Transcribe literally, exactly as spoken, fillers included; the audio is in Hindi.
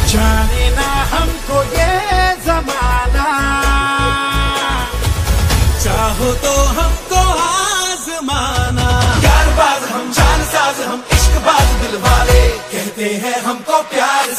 जाने ना हमको ये जमाना, चाहो तो हमको आजमाना। यार बाज हम, जान साज हम, इश्क बाज दिल वाले, कहते हैं हमको प्यार